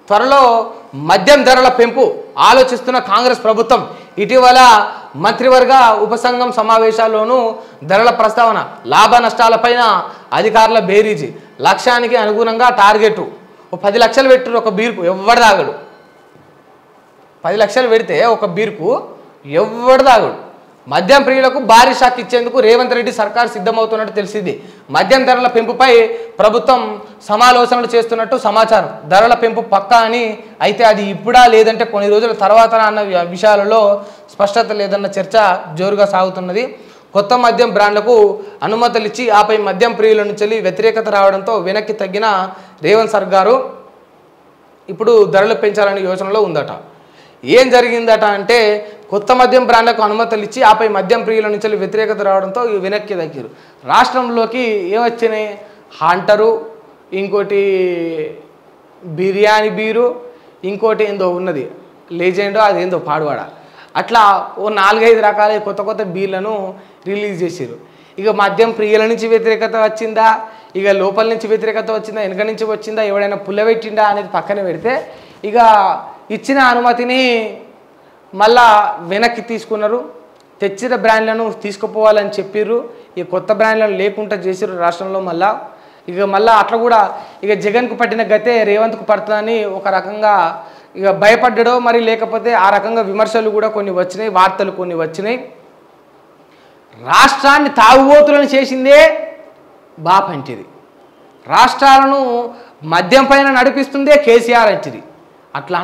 త్వరలో మద్యం ధరల పెంపు ఆలోచిస్తున్న కాంగ్రెస్ ప్రభుత్వం. ఇటీవల మంత్రివర్గ ఉపసంఘం సమావేశాల్లోనూ ధరల ప్రస్తావన. లాభ నష్టాలపైన అధికారుల బేరీజీ. లక్ష్యానికి అనుగుణంగా టార్గెట్. 10 లక్షలు పెట్టారు ఒక బీర్కు, ఎవడు తాగడు. 10 లక్షలు పెడితే ఒక బీర్కు ఎవడు తాగడు. మద్యం ప్రియులకు భారీ షాక్ ఇచ్చేందుకు రేవంత్ రెడ్డి సర్కార్ సిద్ధమవుతున్నట్టు తెలిసింది. మద్యం ధరల పెంపుపై ప్రభుత్వం సమాలోచనలు చేస్తున్నట్టు సమాచారం. ధరల పెంపు పక్కా అని, అయితే అది ఇప్పుడా లేదంటే కొన్ని రోజుల తర్వాత అన్న విషయాలలో స్పష్టత లేదన్న చర్చ జోరుగా సాగుతున్నది. కొత్త మద్యం బ్రాండ్లకు అనుమతులు ఇచ్చి ఆపై మద్యం ప్రియుల నుంచి వ్యతిరేకత రావడంతో వెనక్కి తగ్గిన రేవంత్ సర్కారు ఇప్పుడు ధరలు పెంచాలనే యోచనలో ఉందట. ఏం జరిగిందట అంటే, కొత్త మద్యం బ్రాండ్లకు అనుమతులు ఇచ్చి ఆపై మద్యం ప్రియుల నుంచి వ్యతిరేకత రావడంతో వెనక్కి తగ్గారు. రాష్ట్రంలోకి ఏమొచ్చినాయి? హంటరు, ఇంకోటి బిర్యానీ బీరు, ఇంకోటి ఏందో ఉన్నది లెజెండో, అదేందో పాడువాడ. అట్లా ఓ 4-5 రకాల కొత్త కొత్త బీర్లను రిలీజ్ చేశారు. ఇక మద్యం ప్రియుల నుంచి వ్యతిరేకత వచ్చిందా, ఇక లోపల నుంచి వ్యతిరేకత వచ్చిందా, వెనక నుంచి వచ్చిందా, ఎవడైనా పుల్లబెట్టిందా అనేది పక్కన పెడితే, ఇక ఇచ్చిన అనుమతిని మళ్ళా వెనక్కి తీసుకున్నారు. తెచ్చిన బ్రాండ్లను తీసుకుపోవాలని చెప్పిర్రు. ఈ కొత్త బ్రాండ్లను లేకుండా చేసిర్రు రాష్ట్రంలో. మళ్ళా అట్లా కూడా ఇక జగన్కు పట్టిన గతే రేవంత్కు పడుతుందని ఒక రకంగా ఇక భయపడ్డాడో మరి, లేకపోతే ఆ రకంగా విమర్శలు కూడా కొన్ని వచ్చినాయి, వార్తలు కొన్ని వచ్చినాయి. రాష్ట్రాన్ని తాగుబోతులను చేసిందే బాప్ అంటిది. రాష్ట్రాలను మద్యం పైన నడిపిస్తుందే కేసీఆర్ అంటిది. అట్లా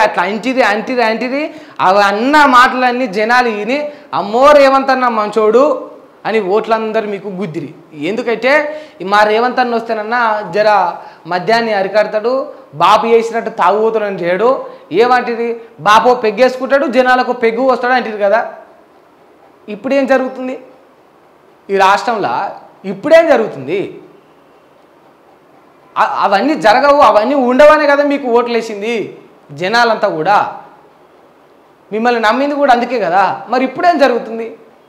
అంటిది అవి అన్న మాటలన్నీ జనాలు విని అమ్మో రేవంత్ అన్న మంచోడు అని ఓట్లందరూ మీకు గుద్దిరి. ఎందుకంటే మా రేవంత్ అన్న వస్తేనన్నా జర మద్యాన్ని అరికడతాడు, బాపు చేసినట్టు తాగుబోతులని చేయడు. ఏమంటిది? బాపో పెగ్గేసుకుంటాడు, జనాలకు పెగ్గు వస్తాడు అంటిది కదా. ఇప్పుడేం జరుగుతుంది ఈ రాష్ట్రంలో? ఇప్పుడేం జరుగుతుంది? అవన్నీ జరగవు, అవన్నీ ఉండవనే కదా మీకు ఓట్లు వేసింది జనాలంతా కూడా. మిమ్మల్ని నమ్మింది కూడా అందుకే కదా. మరి ఇప్పుడేం జరుగుతుంది?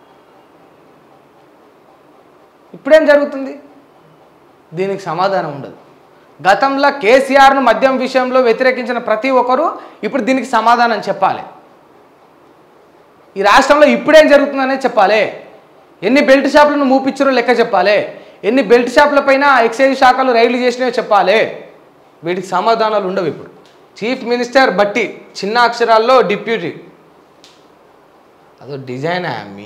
దీనికి సమాధానం ఉండదు. గతంలో కేసీఆర్ను మద్యం విషయంలో వ్యతిరేకించిన ప్రతి ఒక్కరూ ఇప్పుడు దీనికి సమాధానం చెప్పాలి. ఈ రాష్ట్రంలో ఇప్పుడేం జరుగుతుందనే చెప్పాలి. ఎన్ని బెల్ట్ షాపులను మూపించారో లెక్క చెప్పాలి. ఎన్ని బెల్ట్ షాపుల పైన ఎక్సైజ్ శాఖలు రైళ్లు చేసినాయో చెప్పాలి. వీటికి సమాధానాలు ఉండవు. ఇప్పుడు చీఫ్ మినిస్టర్ బట్టి చిన్న అక్షరాల్లో డిప్యూటీ, అదో డిజైనా మీ.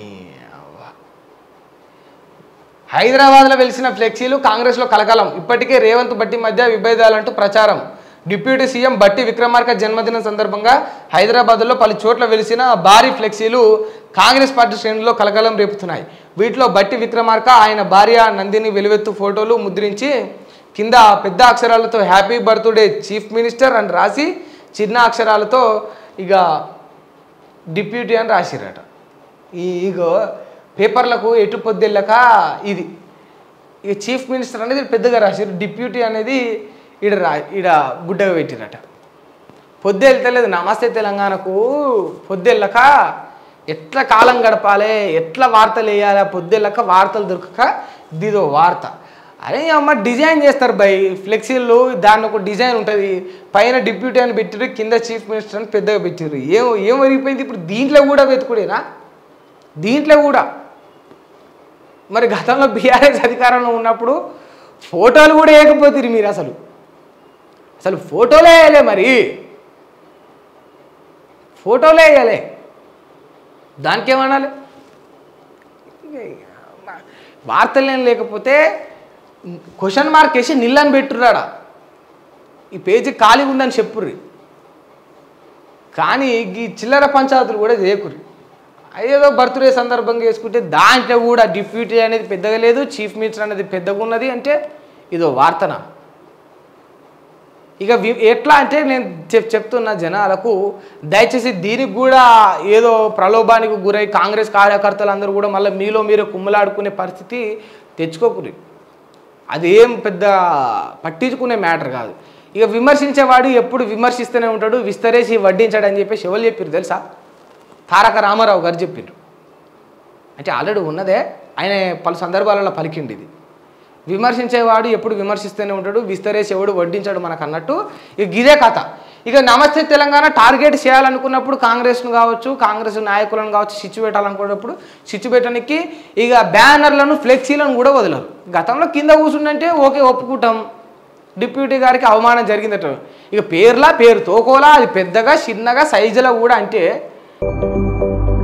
హైదరాబాద్లో వెలిసిన ఫ్లెక్సీలు కాంగ్రెస్లో కలకలం. ఇప్పటికే రేవంత్ బట్టి మధ్య విభేదాలంటూ ప్రచారం. డిప్యూటీ సీఎం బట్టి విక్రమార్క జన్మదినం సందర్భంగా హైదరాబాద్లో పలు చోట్ల వెలిసిన భారీ ఫ్లెక్సీలు కాంగ్రెస్ పార్టీ శ్రేణుల్లో కలకలం రేపుతున్నాయి. వీటిలో బట్టి విక్రమార్క, ఆయన భార్య నందిని వెలువెత్తు ఫోటోలు ముద్రించి కింద పెద్ద అక్షరాలతో హ్యాపీ బర్త్డే చీఫ్ మినిస్టర్ అని రాసి చిన్న అక్షరాలతో ఇక డిప్యూటీ అని రాసిరట. ఇగో పేపర్లకు ఎటు పొద్దెళ్ళక ఇది ఇక చీఫ్ మినిస్టర్ అనేది పెద్దగా రాసిరు, డిప్యూటీ అనేది ఈడ గుడ్డగా పెట్టిరట. పొద్దెళ్తలేదు. నమస్తే తెలంగాణకు పొద్దెళ్ళక ఎట్లా కాలం గడపాలి, ఎట్లా వార్తలు వేయాలి, పొద్దెళ్ళక వార్తలు దొరకక ఇదిదో వార్త. అరే అమ్మ డిజైన్ చేస్తారు బై ఫ్లెక్సీలు, దాన్ని ఒక డిజైన్ ఉంటుంది. పైన డిప్యూటీ అని పెట్టిరు, కింద చీఫ్ మినిస్టర్ అని పెద్దగా పెట్టిరు. ఏం వరిగిపోయింది ఇప్పుడు? దీంట్లో కూడా వెతుకుడేనా? దీంట్లో కూడా మరి గతంలో బీఆర్ఎస్ అధికారంలో ఉన్నప్పుడు ఫోటోలు కూడా వేయకపోతారు మీరు. అసలు ఫోటోలే వేయలే. మరి ఫోటోలే వేయలే, దానికేమనాలి? వార్తలేం లేకపోతే క్వశ్చన్ మార్క్ వేసి నిల్లని పెట్టుర్రాడ. ఈ పేజీ ఖాళీ ఉందని చెప్పుర్రి, కానీ ఈ చిల్లర పంచాయతీలు కూడా చేయకుర్రి. ఏదో బర్త్డే సందర్భంగా వేసుకుంటే దాంట్లో కూడా డిప్యూటీ అనేది పెద్దగా లేదు, చీఫ్ మినిస్టర్ అనేది పెద్దగా ఉన్నది అంటే ఇదో వార్తన. ఇక ఎట్లా అంటే నేను చెప్తున్న జనాలకు, దయచేసి దీనికి కూడా ఏదో ప్రలోభానికి గురై కాంగ్రెస్ కార్యకర్తలు అందరూ కూడా మళ్ళీ మీలో మీరు కుమ్మలాడుకునే పరిస్థితి తెచ్చుకోకూరి. అదేం పెద్ద పట్టించుకునే మ్యాటర్ కాదు. ఇక విమర్శించేవాడు ఎప్పుడు విమర్శిస్తూనే ఉంటాడు, విస్తరేసి వడ్డించాడు అని చెప్పేసి ఎవరు చెప్పారు తెలుసా? తారక రామారావు గారు చెప్పారు. అంటే ఆల్రెడీ ఉన్నదే, ఆయన పలు సందర్భాలలో పలికిండి ఇది. విమర్శించేవాడు ఎప్పుడు విమర్శిస్తూనే ఉంటాడు, విస్తరేసి ఎవడు వడ్డించాడు మనకు అన్నట్టు. ఇక ఇదే కథ. ఇక నమస్తే తెలంగాణ టార్గెట్ చేయాలనుకున్నప్పుడు కాంగ్రెస్ను కావచ్చు, కాంగ్రెస్ నాయకులను కావచ్చు చిచ్చు పెట్టాలనుకున్నప్పుడు చిచ్చు పెట్టడానికి ఇక బ్యానర్లను ఫ్లెక్సీలను కూడా వదలరు. గతంలో కింద కూర్చుందంటే ఓకే ఒప్పుకుంటాం, డిప్యూటీ గారికి అవమానం జరిగిందట. ఇక పేరులా పేరు తోకోలా అది పెద్దగా చిన్నగా సైజులో కూడా అంటే